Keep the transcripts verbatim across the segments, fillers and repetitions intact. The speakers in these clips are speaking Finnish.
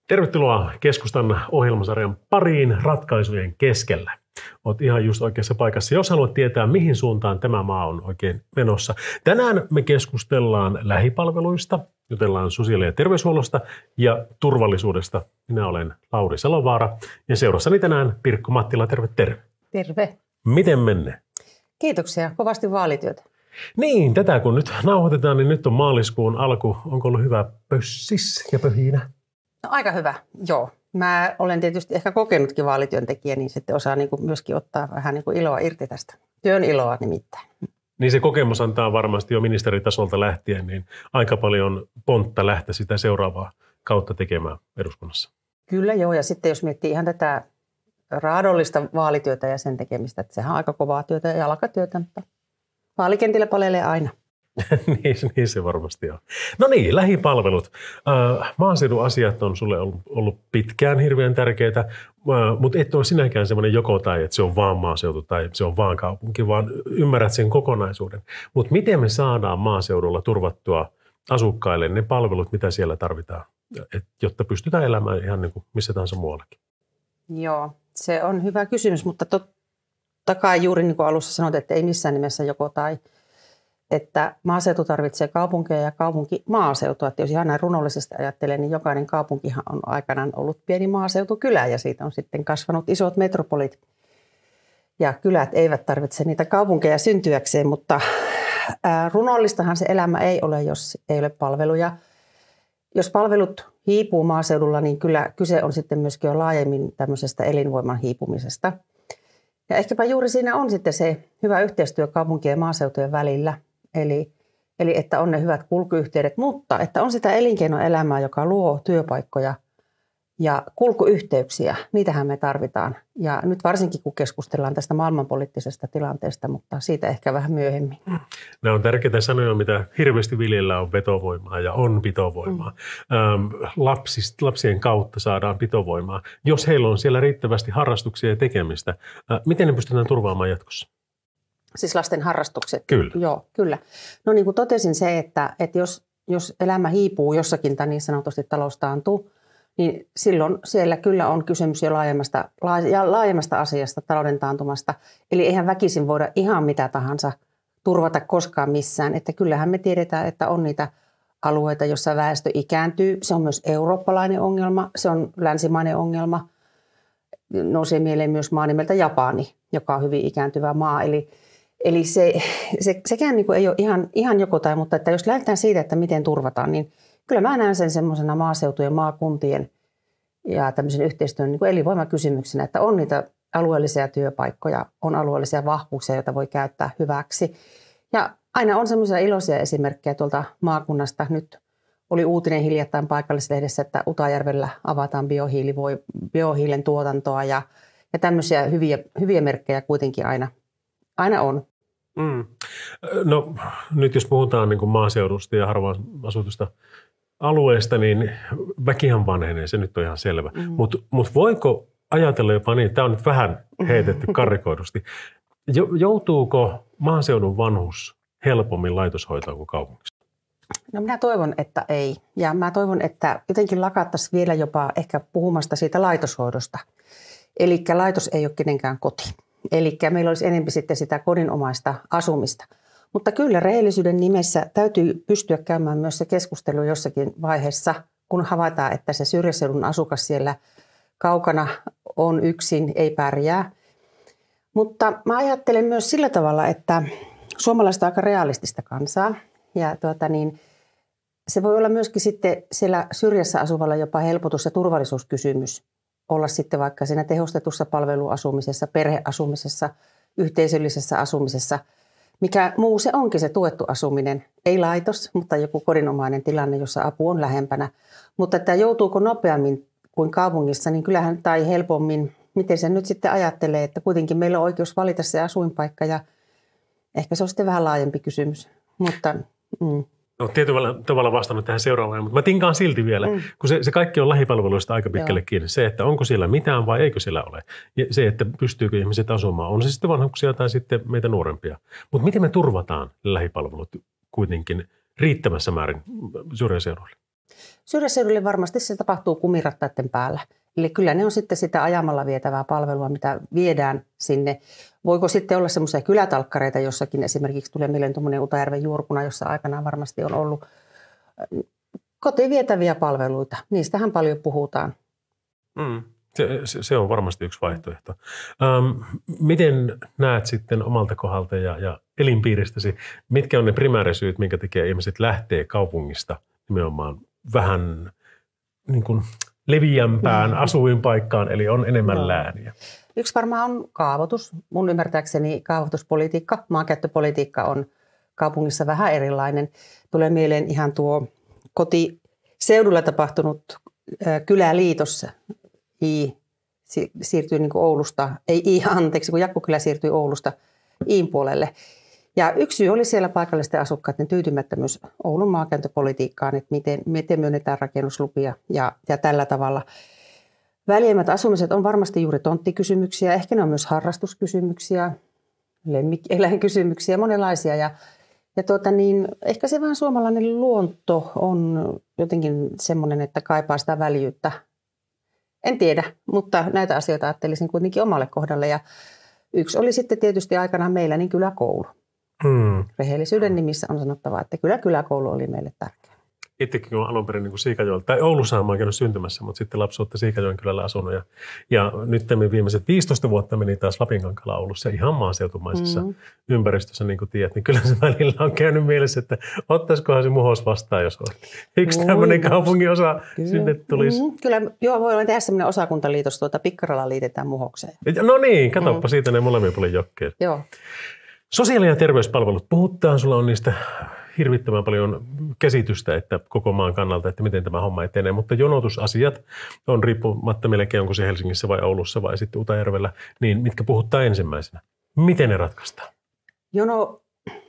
Tervetuloa keskustan ohjelmasarjan pariin ratkaisujen keskellä. Olet ihan just oikeassa paikassa, jos haluat tietää, mihin suuntaan tämä maa on oikein menossa. Tänään me keskustellaan lähipalveluista, jutellaan sosiaali- ja terveyshuollosta ja turvallisuudesta. Minä olen Lauri Salovaara ja seurassani tänään Pirkko Mattila. Terve, terve. Terve. Miten menne? Kiitoksia. Kovasti vaalityötä. Niin, tätä kun nyt nauhoitetaan, niin nyt on maaliskuun alku. Onko ollut hyvä pössis ja pöhinä? No, aika hyvä, joo. Mä olen tietysti ehkä kokenutkin vaalityöntekijä, niin sitten osaa niin kuin myöskin ottaa vähän niin kuin iloa irti tästä. Työn iloa nimittäin. Niin se kokemus antaa varmasti jo ministeritasolta lähtien, niin aika paljon pontta lähteä sitä seuraavaa kautta tekemään eduskunnassa. Kyllä joo, ja sitten jos miettii ihan tätä raadollista vaalityötä ja sen tekemistä, että sehän on aika kovaa työtä ja jalkatyötä, mutta vaalikentillä palelee aina. niin, niin se varmasti on. No niin, lähipalvelut. Äh, maaseudun asiat on sulle ollut, ollut pitkään hirveän tärkeitä, äh, mutta et ole sinäkään semmoinen joko tai, että se on vaan maaseutu tai se on vaan kaupunki, vaan ymmärrät sen kokonaisuuden. Mutta miten me saadaan maaseudulla turvattua asukkaille ne palvelut, mitä siellä tarvitaan, et, jotta pystytään elämään ihan niin kuin missä tahansa muuallakin? Joo, se on hyvä kysymys, mutta totta kai juuri niin kuin alussa sanoit, että ei missään nimessä joko tai. Että maaseutu tarvitsee kaupunkeja ja kaupunki maaseutua. Että jos ihan näin runollisesti ajattelee, niin jokainen kaupunkihan on aikanaan ollut pieni maaseutukylä ja siitä on sitten kasvanut isot metropolit. Ja kylät eivät tarvitse niitä kaupunkeja syntyäkseen, mutta ää, runollistahan se elämä ei ole, jos ei ole palveluja. Jos palvelut hiipuu maaseudulla, niin kyllä kyse on sitten myöskin jo laajemmin tämmöisestä elinvoiman hiipumisesta. Ja ehkäpä juuri siinä on sitten se hyvä yhteistyö kaupunkien ja maaseutujen välillä. Eli, eli että on ne hyvät kulkuyhteydet, mutta että on sitä elinkeinoelämää, joka luo työpaikkoja ja kulkuyhteyksiä. Niitähän me tarvitaan. Ja nyt varsinkin, kun keskustellaan tästä maailmanpoliittisesta tilanteesta, mutta siitä ehkä vähän myöhemmin. Nämä on tärkeitä sanoja, mitä hirveästi viljellä on vetovoimaa ja on pitovoimaa. Mm. Lapsist, lapsien kautta saadaan pitovoimaa. Jos heillä on siellä riittävästi harrastuksia ja tekemistä, miten ne pystytään turvaamaan jatkossa? Siis lasten harrastukset? Kyllä. Joo, kyllä. No niin kuin totesin se, että, että jos, jos elämä hiipuu jossakin tai niin sanotusti talous taantuu, niin silloin siellä kyllä on kysymys jo laajemmasta, laajemmasta asiasta, talouden taantumasta. Eli eihän väkisin voida ihan mitä tahansa turvata koskaan missään. Että kyllähän me tiedetään, että on niitä alueita, joissa väestö ikääntyy. Se on myös eurooppalainen ongelma, se on länsimainen ongelma. Nousee mieleen myös maa nimeltä Japani, joka on hyvin ikääntyvä maa. Eli Eli se, se, sekään niin kuin ei ole ihan, ihan joko tai, mutta että jos lähdetään siitä, että miten turvataan, niin kyllä mä näen sen semmoisena maaseutujen, maakuntien ja tämmöisen yhteistyön niin kuin elinvoimakysymyksenä, että on niitä alueellisia työpaikkoja, on alueellisia vahvuuksia, joita voi käyttää hyväksi. Ja aina on semmoisia iloisia esimerkkejä tuolta maakunnasta. Nyt oli uutinen hiljattain paikallislehdessä, että Utajärvellä avataan biohiilivoi, biohiilen tuotantoa ja, ja tämmöisiä hyviä, hyviä merkkejä kuitenkin aina. Aina on. Mm. No nyt jos puhutaan niin kuin maaseudusta ja harvaan asutusta alueesta, niin väkihän vanhenee, se nyt on ihan selvä. Mm. Mutta mut voiko ajatella jopa niin, tämä on nyt vähän heitetty karrikoidusti, joutuuko maaseudun vanhus helpommin laitoshoitoon kuin kaupungissa? No minä toivon, että ei. Ja mä toivon, että jotenkin lakattaisiin vielä jopa ehkä puhumasta siitä laitoshoidosta. Eli laitos ei ole kenenkään koti. Eli meillä olisi enemmän sitten sitä kodinomaista asumista. Mutta kyllä rehellisyyden nimessä täytyy pystyä käymään myös se keskustelu jossakin vaiheessa, kun havaitaan, että se syrjäseudun asukas siellä kaukana on yksin, ei pärjää. Mutta mä ajattelen myös sillä tavalla, että suomalaiset on aika realistista kansaa. Ja tuota niin, se voi olla myöskin sitten siellä syrjässä asuvalla jopa helpotus- ja turvallisuuskysymys. Olla sitten vaikka siinä tehostetussa palveluasumisessa, perheasumisessa, yhteisöllisessä asumisessa. Mikä muu se onkin se tuettu asuminen. Ei laitos, mutta joku kodinomainen tilanne, jossa apu on lähempänä. Mutta että joutuuko nopeammin kuin kaupungissa, niin kyllähän tai helpommin, miten se nyt sitten ajattelee, että kuitenkin meillä on oikeus valita se asuinpaikka ja ehkä se on sitten vähän laajempi kysymys. Mutta mm. No tietyllä tavalla vastannut tähän seuraavaan, mutta mä tinkaan silti vielä, mm. kun se, se kaikki on lähipalveluista aika pitkälle Joo. kiinni. Se, että onko siellä mitään vai eikö siellä ole. Ja se, että pystyykö ihmiset asumaan, on se sitten vanhuksia tai sitten meitä nuorempia. Mutta miten me turvataan lähipalvelut kuitenkin riittävässä määrin syrjäseuduille? Syrjäseudulle varmasti se tapahtuu kumirattaiden päällä. Eli kyllä ne on sitten sitä ajamalla vietävää palvelua, mitä viedään sinne. Voiko sitten olla semmoisia kylätalkkareita jossakin, esimerkiksi tulee mieleen tuommoinen Utajärven Juurkuna, jossa aikanaan varmasti on ollut kotiin vietäviä palveluita. Niistähän paljon puhutaan. Mm. Se, se on varmasti yksi vaihtoehto. Ähm, miten näet sitten omalta kohdalta ja, ja elinpiiristäsi, mitkä on ne primäärisyyt, minkä tekee ihmiset lähtee kaupungista nimenomaan vähän niin kuin leviämpään mm. asuinpaikkaan, eli on enemmän no. lääniä? Yksi varmaan on kaavoitus. Mun ymmärtääkseni kaavoituspolitiikka, maankäyttöpolitiikka on kaupungissa vähän erilainen. Tulee mieleen ihan tuo kotiseudulla tapahtunut äh, kyläliitos. I siirtyi niin kuin Oulusta, ei I, anteeksi, kun Jakkukylä siirtyi Oulusta Iin puolelle. Ja yksi syy oli siellä paikallisten asukkaiden tyytymättömyys Oulun maankäyttöpolitiikkaan, että miten, miten myönnetään rakennuslupia ja, ja tällä tavalla. Väljemmät asumiset on varmasti juuri tonttikysymyksiä, ehkä ne on myös harrastuskysymyksiä, lemmikkieläinkysymyksiä, monenlaisia. Ja, ja tuota niin, ehkä se vaan suomalainen luonto on jotenkin semmoinen, että kaipaa sitä väljyyttä. En tiedä, mutta näitä asioita ajattelisin kuitenkin omalle kohdalle. Ja yksi oli sitten tietysti aikanaan meillä niin kyläkoulu. Hmm. Rehellisyyden nimissä on sanottava, että kyllä kyläkoulu oli meille tärkeä. Itsekin olen alun perin niin Siikajoella, tai Oulussa olen käynyt syntymässä, mutta sitten lapsuutta Siikajoen kylällä asunut. Ja, ja nyt viimeiset viisitoista vuotta meni taas Lapinkankalla Oulussa ihan maaseutumaisessa mm. ympäristössä, niin kuin tiedät. Niin kyllä se välillä on käynyt mielessä, että ottaisikohan se muhos vastaan, jos yksi tämmöinen kaupungin osa kyllä. sinne tulisi. Mm. Kyllä, joo, voidaan tehdä semmoinen osakuntaliitos, tuota Pikkarala liitetään muhokseen. No niin, katsoppa mm. siitä ne molemmin puolin jokkeet. Joo. Sosiaali- ja terveyspalvelut. Puhutaan, sulla on niistä hirvittävän paljon käsitystä, että koko maan kannalta, että miten tämä homma etenee, mutta jonotusasiat on riippumatta melkein, onko se Helsingissä vai Oulussa vai sitten Utajärvellä, niin mitkä puhuttaa ensimmäisenä? Miten ne ratkaistaan? Jono,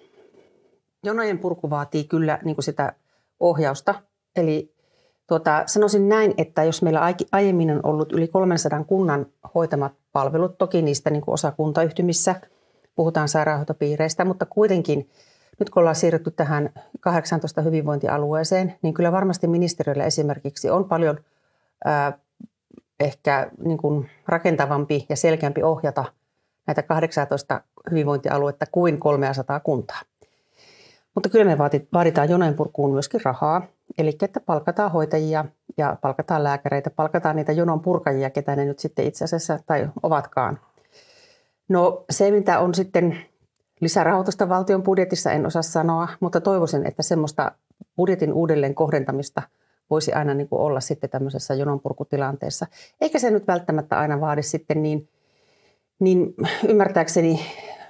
jonojen purku vaatii kyllä niin kuin sitä ohjausta. Eli tuota, sanoisin näin, että jos meillä aiemmin on ollut yli kolmensadan kunnan hoitamat palvelut, toki niistä niin kuin osa kuntayhtymissä, puhutaan sairaanhoitopiireistä, mutta kuitenkin nyt kun ollaan siirrytty tähän kahdeksantoista hyvinvointialueeseen, niin kyllä varmasti ministeriöllä esimerkiksi on paljon ää, ehkä niin kuin rakentavampi ja selkeämpi ohjata näitä kahdeksantoista hyvinvointialuetta kuin kolmesataa kuntaa. Mutta kyllä me vaaditaan jonojen purkuun myöskin rahaa, eli että palkataan hoitajia ja palkataan lääkäreitä, palkataan niitä jonon purkajia, ketä ne nyt sitten itse asiassa tai ovatkaan. No se, mitä on sitten lisärahoitusta valtion budjetissa, en osaa sanoa, mutta toivoisin, että semmoista budjetin uudelleen kohdentamista voisi aina niin kuin olla sitten tämmöisessä jononpurkutilanteessa. Eikä se nyt välttämättä aina vaadi sitten niin, niin ymmärtääkseni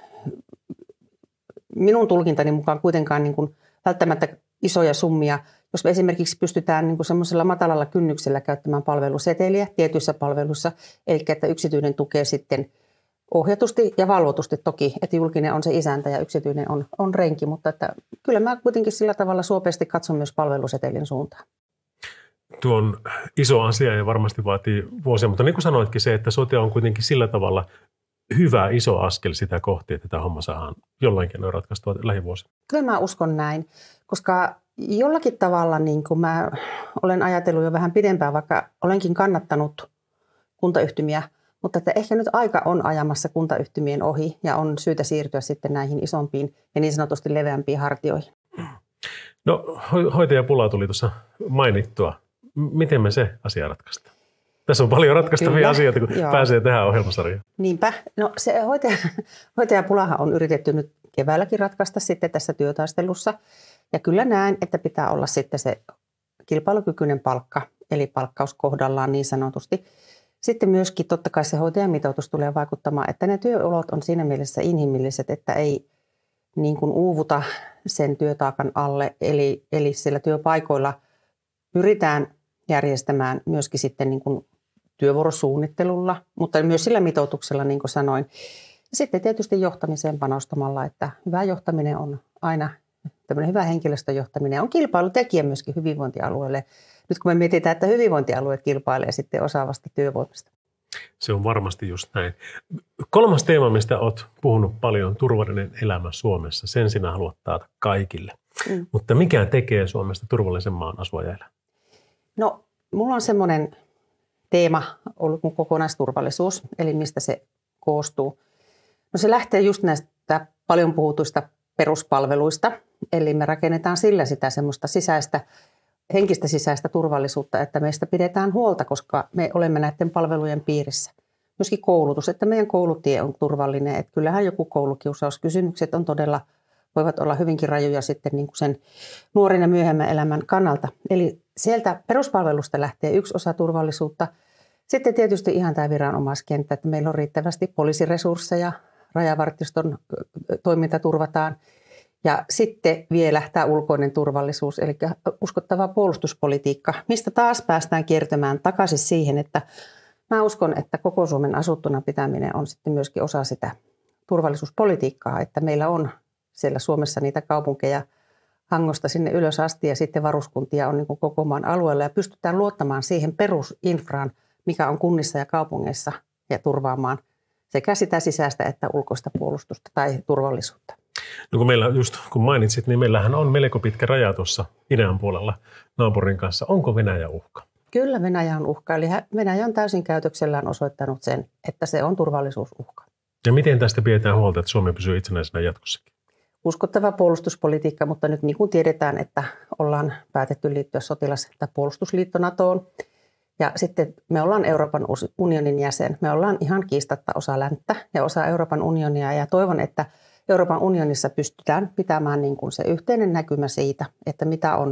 minun tulkintani mukaan kuitenkaan niin kuin välttämättä isoja summia. Jos me esimerkiksi pystytään niin kuin semmoisella matalalla kynnyksellä käyttämään palveluseteliä tietyissä palveluissa, eli että yksityinen tukee sitten ohjatusti ja valvotusti toki, että julkinen on se isäntä ja yksityinen on, on renki, mutta että kyllä mä kuitenkin sillä tavalla suopeasti katson myös palvelusetelin suuntaan. Tuo on iso asia ja varmasti vaatii vuosia, mutta niin kuin sanoitkin se, että sote on kuitenkin sillä tavalla hyvä iso askel sitä kohti, että tämä homma saadaan jollain keinoin ratkaistua lähivuosina. Kyllä mä uskon näin, koska jollakin tavalla niin kuin mä olen ajatellut jo vähän pidempään, vaikka olenkin kannattanut kuntayhtymiä, mutta että ehkä nyt aika on ajamassa kuntayhtymien ohi ja on syytä siirtyä sitten näihin isompiin ja niin sanotusti leveämpiin hartioihin. No hoitajapula tuli tuossa mainittua. Miten me se asia ratkaistaan? Tässä on paljon ratkaistavia Kyllä, asioita, kun joo. pääsee tähän ohjelmasarjaan. Niinpä. No se hoitaja, hoitajapulahan on yritetty nyt keväälläkin ratkaista sitten tässä työtaistelussa. Ja kyllä näen, että pitää olla sitten se kilpailukykyinen palkka, eli palkkaus kohdallaan niin sanotusti. Sitten myöskin totta kai se hoitajamitoitus tulee vaikuttamaan, että ne työolot on siinä mielessä inhimilliset, että ei niin kuin uuvuta sen työtaakan alle. Eli, eli siellä työpaikoilla pyritään järjestämään myöskin sitten niin kuin työvuorosuunnittelulla, mutta myös sillä mitoituksella, niin kuin sanoin. Ja sitten tietysti johtamiseen panostamalla, että hyvä johtaminen on aina, tämmöinen hyvä henkilöstöjohtaminen on kilpailutekijä myöskin hyvinvointialueelle. Nyt kun me mietitään, että hyvinvointialueet kilpailee sitten osaavasta työvoimasta. Se on varmasti just näin. Kolmas teema, mistä olet puhunut paljon, turvallinen elämä Suomessa. Sen sinä haluat taata kaikille. Mm. Mutta mikä tekee Suomesta turvallisen maan asua ja elää? No, mulla on semmoinen teema ollut kuin kokonaisturvallisuus, eli mistä se koostuu. No se lähtee just näistä paljon puhutuista peruspalveluista, eli me rakennetaan sillä sitä semmoista sisäistä, henkistä sisäistä turvallisuutta, että meistä pidetään huolta, koska me olemme näiden palvelujen piirissä. Myöskin koulutus, että meidän koulutie on turvallinen, että kyllähän joku koulukiusauskysymykset on todella, voivat olla hyvinkin rajuja sitten niin kuin sen nuorin ja myöhemmän elämän kannalta. Eli sieltä peruspalvelusta lähtee yksi osa turvallisuutta. Sitten tietysti ihan tämä viranomaiskenttä, että meillä on riittävästi poliisiresursseja, rajavartioston toiminta turvataan. Ja sitten vielä tämä ulkoinen turvallisuus, eli uskottava puolustuspolitiikka, mistä taas päästään kiertämään takaisin siihen, että mä uskon, että koko Suomen asuttuna pitäminen on sitten myöskin osa sitä turvallisuuspolitiikkaa, että meillä on siellä Suomessa niitä kaupunkeja Hangosta sinne ylös asti ja sitten varuskuntia on niin kuin koko maan alueella ja pystytään luottamaan siihen perusinfraan, mikä on kunnissa ja kaupungeissa ja turvaamaan sekä sitä sisäistä että ulkoista puolustusta tai turvallisuutta. No kun meillä just kun mainitsit, niin meillähän on melko pitkä raja tuossa idän puolella naapurin kanssa. Onko Venäjä uhka? Kyllä Venäjä on uhka. Eli Venäjä on täysin käytöksellään osoittanut sen, että se on turvallisuusuhka. Ja miten tästä pidetään huolta, että Suomi pysyy itsenäisenä jatkossakin? Uskottava puolustuspolitiikka, mutta nyt niin kuin tiedetään, että ollaan päätetty liittyä sotilas- tai puolustusliitto NATOon. Ja sitten me ollaan Euroopan unionin jäsen. Me ollaan ihan kiistatta osa länttä ja osa Euroopan unionia. Ja toivon, että Euroopan unionissa pystytään pitämään niin kuin se yhteinen näkymä siitä, että mitä on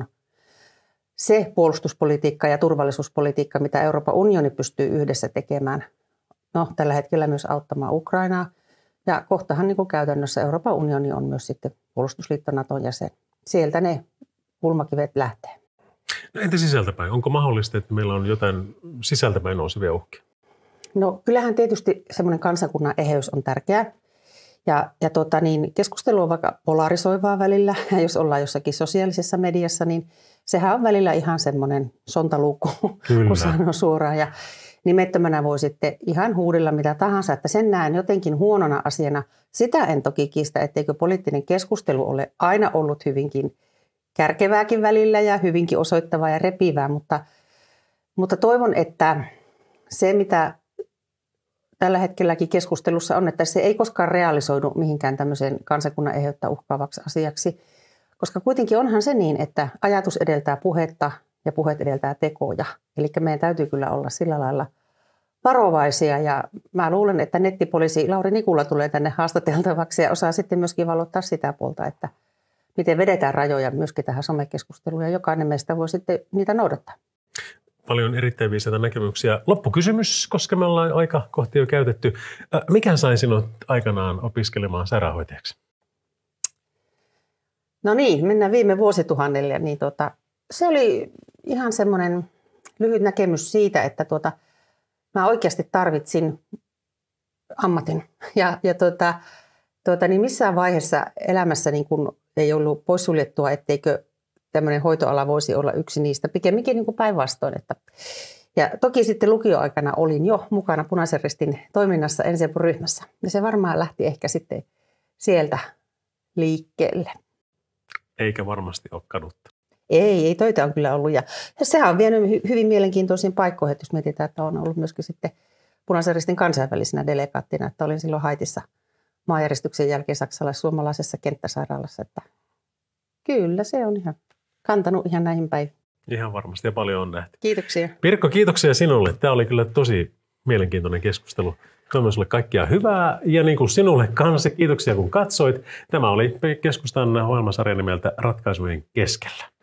se puolustuspolitiikka ja turvallisuuspolitiikka, mitä Euroopan unioni pystyy yhdessä tekemään. No, tällä hetkellä myös auttamaan Ukrainaa. Ja kohtahan niin kuin käytännössä Euroopan unioni on myös sitten puolustusliitto NATOn jäsen. Sieltä ne kulmakivet lähtee. No entä sisältäpäin? Onko mahdollista, että meillä on jotain sisältäpäin nousevia uhkia? No kyllähän tietysti semmoinen kansakunnan eheys on tärkeää. Ja, ja tota niin, keskustelu on vaikka polarisoivaa välillä. Ja jos ollaan jossakin sosiaalisessa mediassa, niin sehän on välillä ihan semmoinen sontaluukku, kun sanoo suoraan. Ja nimettömänä voi sitten ihan huudella mitä tahansa, että sen näen jotenkin huonona asiana. Sitä en toki kiistä, etteikö poliittinen keskustelu ole aina ollut hyvinkin kärkevääkin välillä ja hyvinkin osoittavaa ja repivää, mutta, mutta toivon, että se mitä tällä hetkelläkin keskustelussa on, että se ei koskaan realisoidu mihinkään tämmöiseen kansakunnan eheyttä uhkaavaksi asiaksi, koska kuitenkin onhan se niin, että ajatus edeltää puhetta ja puheet edeltää tekoja. Eli meidän täytyy kyllä olla sillä lailla varovaisia ja mä luulen, että nettipoliisi Lauri Nikula tulee tänne haastateltavaksi ja osaa sitten myöskin valottaa sitä puolta, että miten vedetään rajoja myöskin tähän somekeskusteluun ja jokainen meistä voi sitten niitä noudattaa. Paljon erittäin viisaita näkemyksiä. Loppukysymys, koska me ollaan aika kohti jo käytetty. Mikä sai sinut aikanaan opiskelemaan sairaanhoitajaksi? No niin, mennään viime vuosituhannelle. Niin tota, se oli ihan semmoinen lyhyt näkemys siitä, että tuota, mä oikeasti tarvitsin ammatin. Ja, ja tuota, tuota, niin missään vaiheessa elämässä niin kun ei ollut poissuljettua, etteikö tämmöinen hoitoala voisi olla yksi niistä, pikemminkin niin kuin päinvastoin. Että. Ja toki sitten lukioaikana olin jo mukana Punaisen Ristin toiminnassa ensiapuryhmässä. Ja se varmaan lähti ehkä sitten sieltä liikkeelle. Eikä varmasti ole kadutta. Ei, ei töitä on kyllä ollut. Ja sehän on vienyt hyvin mielenkiintoisiin paikkoihin, että jos mietitään, että on ollut myöskin sitten Punaisen Ristin kansainvälisenä delegaattina, että olin silloin Haitissa maanjäristyksen jälkeen saksalais-suomalaisessa kenttäsairaalassa. Että kyllä se on ihan kantanut ihan näihin päiviin. Ihan varmasti ja paljon on nähty. Kiitoksia. Pirkko, kiitoksia sinulle. Tämä oli kyllä tosi mielenkiintoinen keskustelu. Toivon sinulle kaikkia hyvää ja niin kuin sinulle kanssa. Kiitoksia kun katsoit. Tämä oli Keskustan ohjelmasarja nimeltä Ratkaisujen keskellä.